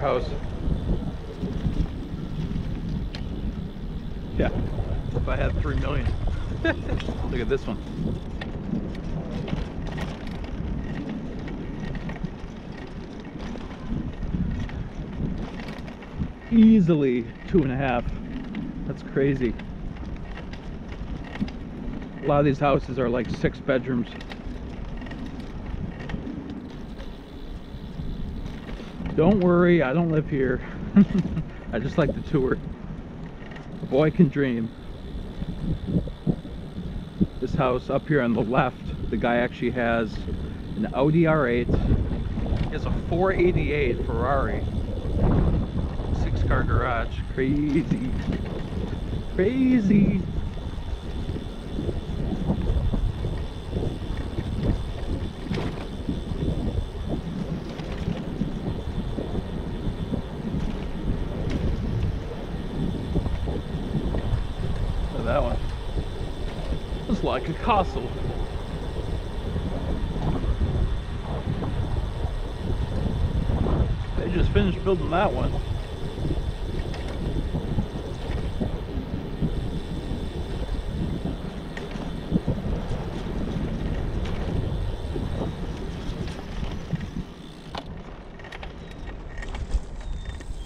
house. Yeah, if I had 3 million. Look at this one. Easily 2.5. That's crazy. A lot of these houses are like 6 bedrooms. Don't worry, I don't live here. I just like the tour. A boy can dream. This house up here on the left, the guy actually has an Audi R8. He has a 488 Ferrari. 6-car garage. Crazy. Crazy. That one. It's like a castle. They just finished building that one.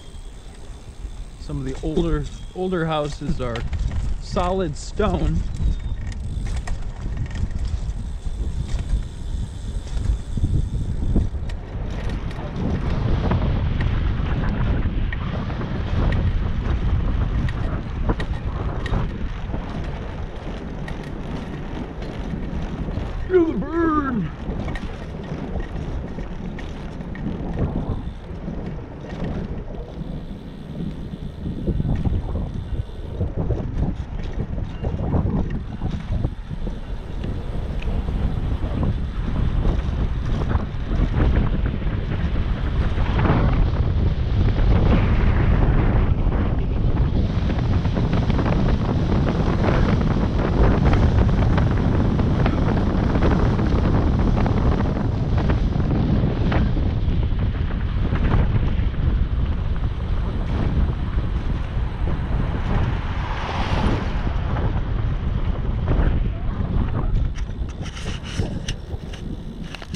Some of the older houses are solid stone.